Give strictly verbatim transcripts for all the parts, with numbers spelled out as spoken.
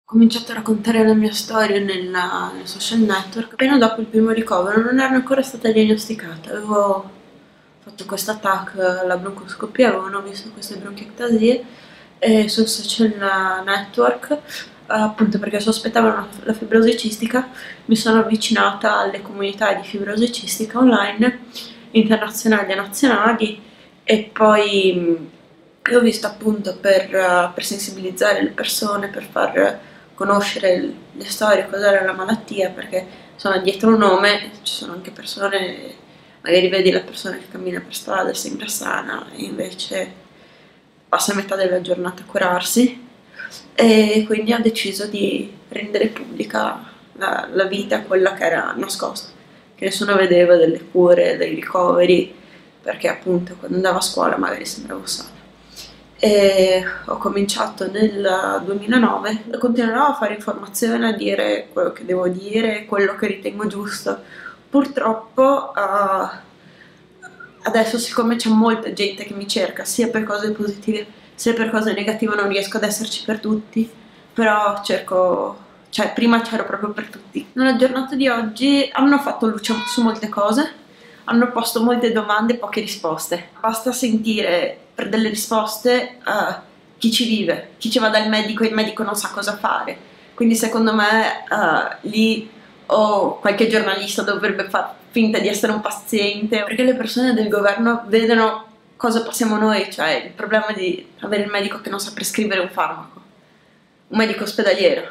Ho cominciato a raccontare la mia storia nella, nei social network. Appena dopo il primo ricovero non ero ancora stata diagnosticata, avevo fatto questo attacco alla broncoscopia, avevano visto queste bronchiectasie e sul social network, appunto perché sospettavano la fibrosi cistica, mi sono avvicinata alle comunità di fibrosi cistica online, internazionali e nazionali, e poi ho visto appunto per, per sensibilizzare le persone, per far conoscere le storie, cos'era la malattia, perché insomma dietro un nome ci sono anche persone, magari vedi la persona che cammina per strada, sembra sana e invece passa metà della giornata a curarsi, e quindi ho deciso di rendere pubblica la, la vita, quella che era nascosta, che nessuno vedeva, delle cure, dei ricoveri, perché appunto quando andavo a scuola magari sembravo sana. E ho cominciato nel duemilanove, continuerò a fare informazione, a dire quello che devo dire, quello che ritengo giusto. Purtroppo uh, adesso, siccome c'è molta gente che mi cerca sia per cose positive sia per cose negative, non riesco ad esserci per tutti, però cerco, cioè prima c'ero proprio per tutti. Nella giornata di oggi hanno fatto luce su molte cose, hanno posto molte domande e poche risposte. Basta sentire per delle risposte uh, chi ci vive, chi ci va dal medico e il medico non sa cosa fare. Quindi secondo me uh, lì o qualche giornalista dovrebbe far finta di essere un paziente, perché le persone del governo vedono cosa passiamo noi, cioè il problema di avere il medico che non sa prescrivere un farmaco, un medico ospedaliero.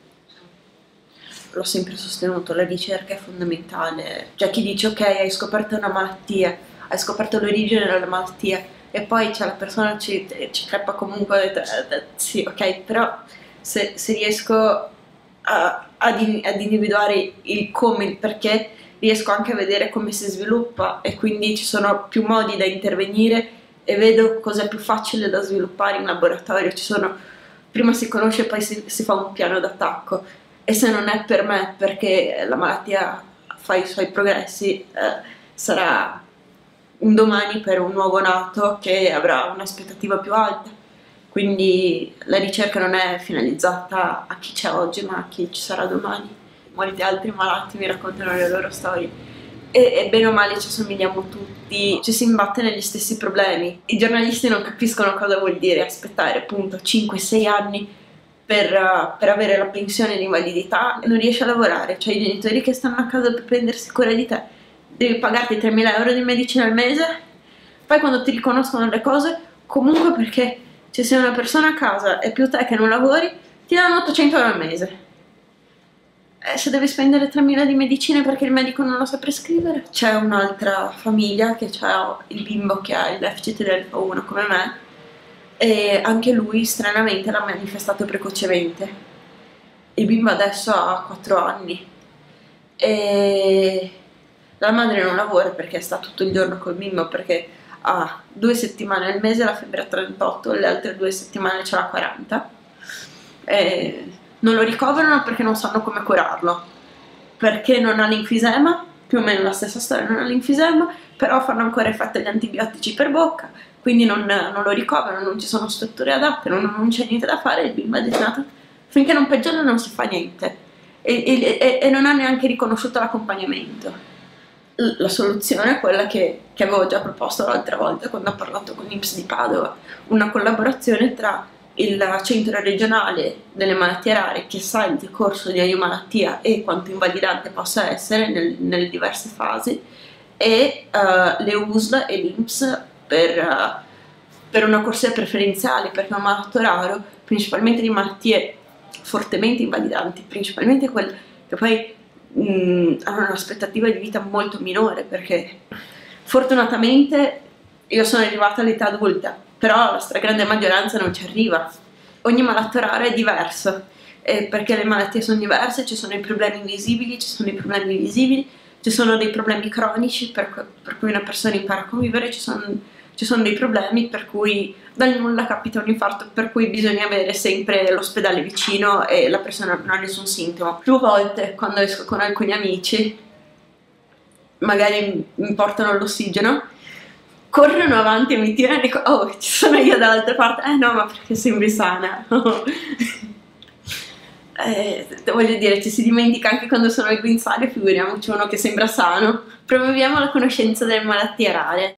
L'ho sempre sostenuto, la ricerca è fondamentale. C'è chi dice ok, hai scoperto una malattia, hai scoperto l'origine della malattia, e poi c'è la persona ci, ci crepa comunque, sì ok, però se, se riesco a, ad, in, ad individuare il come, il perché, riesco anche a vedere come si sviluppa, e quindi ci sono più modi da intervenire e vedo cosa è più facile da sviluppare in laboratorio. Ci sono, prima si conosce e poi si, si fa un piano d'attacco, e se non è per me perché la malattia fa i suoi progressi, eh, sarà un domani per un nuovo nato che avrà un'aspettativa più alta. Quindi la ricerca non è finalizzata a chi c'è oggi, ma a chi ci sarà domani. Molti altri malati mi raccontano le loro storie e, e bene o male ci somigliamo tutti, ci si imbatte negli stessi problemi. I giornalisti non capiscono cosa vuol dire aspettare appunto cinque sei anni per, uh, per avere la pensione di invalidità e non riesci a lavorare, cioè i genitori che stanno a casa per prendersi cura di te, devi pagarti tremila euro di medicina al mese, poi quando ti riconoscono le cose, comunque perché ci sia una persona a casa e più te che non lavori, ti danno ottocento euro al mese. Eh, se devi spendere tremila di medicine perché il medico non lo sa prescrivere. C'è un'altra famiglia che ha il bimbo che ha il deficit del F uno come me, e anche lui stranamente l'ha manifestato precocemente. Il bimbo adesso ha quattro anni e la madre non lavora perché sta tutto il giorno col bimbo, perché ha due settimane al mese la febbre a trentotto, le altre due settimane ce l'ha a quaranta. E non lo ricoverano perché non sanno come curarlo, perché non ha l'infisema, più o meno la stessa storia, non ha l'infisema, però fanno ancora effetto gli antibiotici per bocca, quindi non, non lo ricoverano, non ci sono strutture adatte, non, non c'è niente da fare, il bimbo è destinato, finché non peggiora non si fa niente, e, e, e non ha neanche riconosciuto l'accompagnamento. La soluzione è quella che, che avevo già proposto l'altra volta quando ho parlato con l'I N P S di Padova, una collaborazione tra il centro regionale delle malattie rare, che sa il decorso di ogni malattia e quanto invalidante possa essere nel, nelle diverse fasi, e uh, le U S L e l'I N P S per, uh, per una corsia preferenziale, perché è un malato raro, principalmente di malattie fortemente invalidanti, principalmente quelle che poi mh, hanno un'aspettativa di vita molto minore, perché fortunatamente io sono arrivata all'età adulta, però la stragrande maggioranza non ci arriva. Ogni malato raro è diverso, eh, perché le malattie sono diverse, ci sono i problemi invisibili, ci sono i problemi visibili, ci sono dei problemi cronici per, per cui una persona impara a convivere, ci sono, ci sono dei problemi per cui dal nulla capita un infarto, per cui bisogna avere sempre l'ospedale vicino e la persona non ha nessun sintomo. Più volte quando esco con alcuni amici, magari mi portano l'ossigeno, corrono avanti e mi tirano e dico oh, ci sono io dall'altra parte, eh no, ma perché sembri sana. Eh, voglio dire, ci si dimentica anche quando sono al guinzaglio, figuriamoci uno che sembra sano. Promuoviamo la conoscenza delle malattie rare.